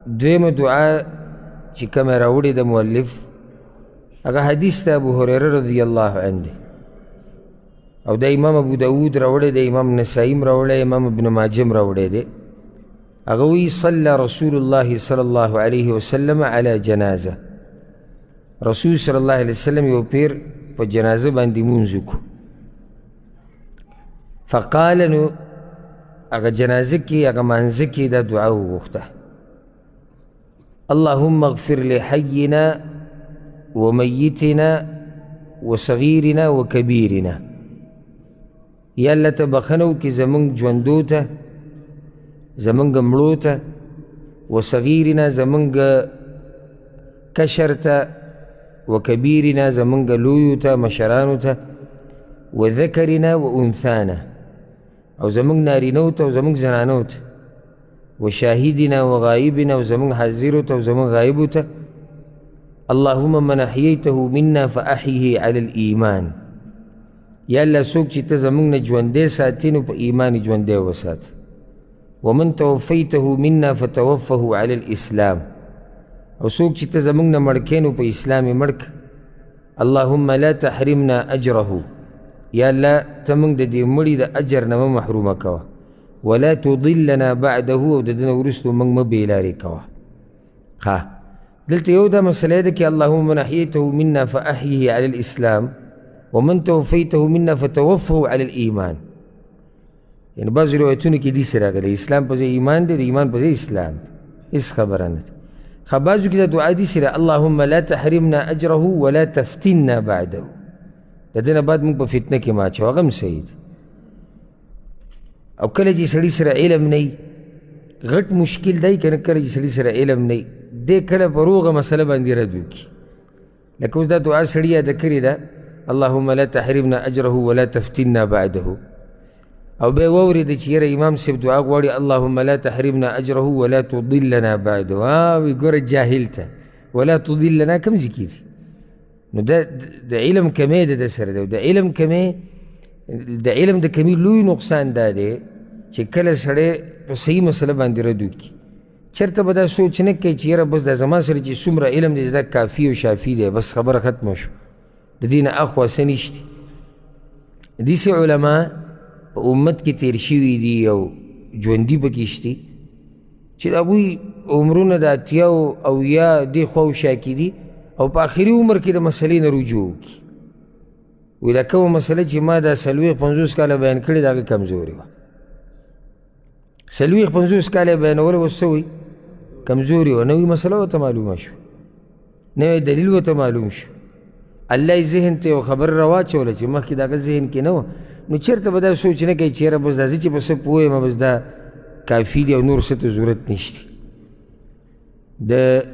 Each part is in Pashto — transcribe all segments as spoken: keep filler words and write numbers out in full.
دویمه دعا چې کومه راوړې د مؤلف هغه حدیث د ابو هریره رضی الله عنه دی او د امام ابو داود راوړی دی، امام نسائی م راوړی، امام ابن ماجه م راوړی دی. هغه وی صلی رسول الله صلی الله علیه وسلم علی جنازه، رسول صلی الله علیه وسلم یو پیر په جنازه باندې مونځ وکړو. فقال نو هغه جنازه کې هغه مانځه کې دا دعا وغوښته: اللهم اغفر لحينا وميتنا وصغيرنا وكبيرنا. یا الله ته بخښنه وکړي زمونږ ژوندو ته، زمونږ مړو ته، وصغیرنا زمونږ کشر ته، وکبیرنا زمونږ لویو ته مشرانو ته، وذکرنا وانثانا او زمونږ نارینو ته او زمونږ زنانو ته، وشاهدنا وغائبنا او زمونږ حاضرو ته او زمونږ غایبو ته. اللهم من احییته منا فاحیه علی الایمان. یا الله څوک چې ته زمونږ نه ژوندی ساتې نو په ایمان یې ژوندی وساته. ومن توفیته منا فتوفه علی الاسلام. او څوک چې ته زمونږ نه مړ کړې نو په اسلام یې مړ کړه. اللهم لا تحرمنا اجره. یا الله ته موږ د دې مړي د اجر نه مه محرومه کوه. ولا تضلنا بعده او د ده نه وروستو موږ مه بېلارې کوه. ښه دلته یو دا مسله ده کې اللهم من احییته منا فاحیه علی الاسلام ومن توفیته منا فتوفه علی الایمان. یعنې بعضې روایتونو کې داسې راغلی اسلام په ځای ایمان دی، د ایمان په ځای اسلام دی. هېڅ خبره نه ده. ښه بعضو کې دا دعا داسې ده: اللهم لا تحرمنا اجره ولا تفتنا بعده. د ده نه بعد موږ په فتنه کې مه اچوه، هغه هم صحیح ده. او کله چې سړي سره علم نه وي، غټ مشکل دی که نه، کله چې سړي سره علم نه وي دی کله په روغه مسله باندې رد وکړي. لکه اوس دا دعا سړي یاده کړې ده: اللهم لا تحرمنا اجره ولا تفتنا بعده. او بیا واورېده چې یاره امام صاحب دعا غواړي اللهم لا تحرمنا اجره ولا تضلنا بعده. ها وی ګوره جاهل ته ولا تضلنا کوم ځای کې دي؟ نو دا د علم کمی ده د سره ده. د علم کمی د علم د کمی لوی نقصان دا دی چې کله سړی په صحیح مسله باندې رد وکړي. چېرته به دا سوچ نه کوي چې یاره بس دا زما سره چې څومره علم دی دا کافي او شافي دی، بس خبره ختمه شو، د دې نه اخوا څه نشته. داسې علما په امت کې تیر شوي دي او ژوندي پکې شتي چې د هغوی عمرونه د اتیاو او یا دې خوا و شا کې دي او په آخري عمر کې د مسلې نه رجوع وکړي. وایي دا کومه مسله چې ما دا څلوېښت پنځوس کاله بیان کړې د هغه کمزورې وه. څلوېښت پنځوس کاله یې بیانوله، اوس څه وایي؟ کمزورې وه. نوې مسله ورته معلومه شو، نوی دلیل ورته معلوم شو. الله یې ذهن ته یو خبره راواچوله چې مخکې د هغه ذهن کې نه وه. نو چېرته به دا سوچ نه کوي چې یاره بس دا زه چې په څه پوه یم بس دا کافي دی او نور څه ته ضرورت نشته. د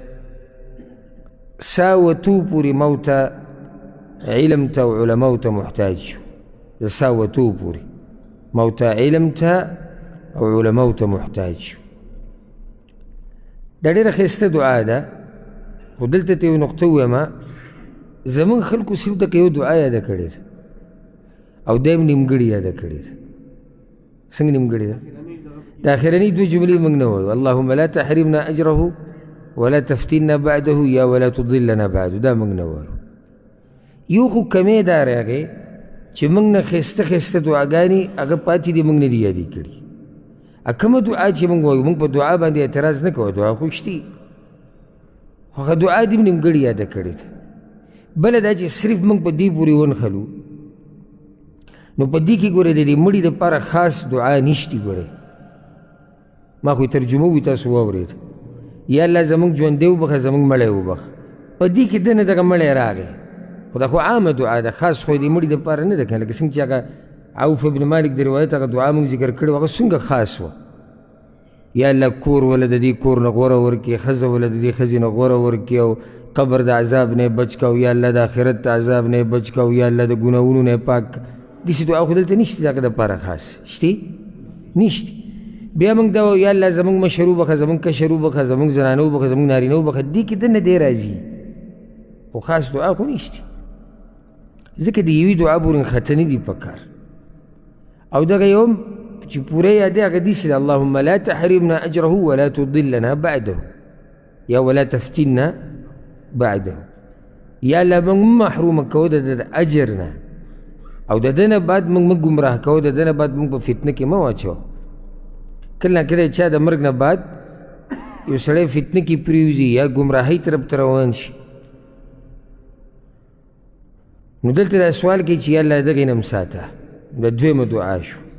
سا وتو پورې موته علم ته او علماو ته محتاج شو. د سا وتو پورې موته علم ته او علماو ته محتاج شو. دا ډېره ښایسته دعا ده، خو دلته ته یو نقطه ویمه. زمونږ خلکو صرف دقه یو دعا یاده کړې ده او دا هم نیمګړې یاده کړې ده. څنګه نیمګړې ده؟ د اخرنۍ دوه جملې موږ نه وایو: اللهم لا تحرمنا اجره ولا تفتنا بعده یا ولا تضلنا بعده. دا موږ نه وایو. یو خو کمی دا راغی چې موږ نه ښایسته ښایسته دعاګانې هغه پاتې دي، موږ نه دي یادې کړي. کومه دعا چې موږ وایو، موږ په دعا باندې اعتراض نه کوو، دعا خو شتي، خو هغه دعا دې هم نیمګړې یاده کړې ده. بله دا چې صرف موږ په دې پورې ونښلو نو په دې کې ګورئ د دې مړي دپاره خاص دعا نشتي. ګورئ ما خو ترجمه وي، تاسو واورېد: یا الله زمونږ ژوندی وبخښه، زمونږ مړی وبخښه. په دې کې دنه دغه مړی راغی، خو دا خو عامه دعا ده، خاص خو د دې مړي دپاره نه ده که نه. لکه څنګه چې هغه عوف ابن مالک د روایت هغه دعا موږ ذکر کړې وه، هغه څنګه خاص وه: یا الله کور وله د دې کور نه غوره ورکړي، ښځه وله د دې ښځې نه غوره ورکړي، او قبر د عذاب نه بچ کو، یا الله د آخرت د عذاب نه بچ کو، یا الله د ګناهونو نه پاک. داسې دعا خو دلته نشته د هغه دپاره خاص. شتې؟ نشته. بیا موږ دا وایو: یا الله زمونږ مشر وبخښه، زمونږ کشر وبخښه، زمونږ زنانه وبخښه، زمونږ نارینه وبخښه. دې کې دنه دی راځي، خو خاص دعا خو نشته. ځکه د یوې دعا پورې نښته نه دي پکار. او دغه یو هم چې پوره یادې هغه داسې ده: اللهم لا تحرمنا اجره ولا تضلنا بعده. یا ولا تفتنا بعده، یا الله موږ مه محرومه کوه د ده د اجر نه، او د ده نه بعد موږ مه ګمراه کوه، د ده نه بعد موږ په فتنه کې مه واچوه. کله نه کله چا د مرګ نه بعد یو سړی فتنه کې پرېوځي یا ګمراهۍ طرف ته روان شي، نو دلته دا سوال کوي چې یا الله دغې نه م ساته. د دویمه دعا شو.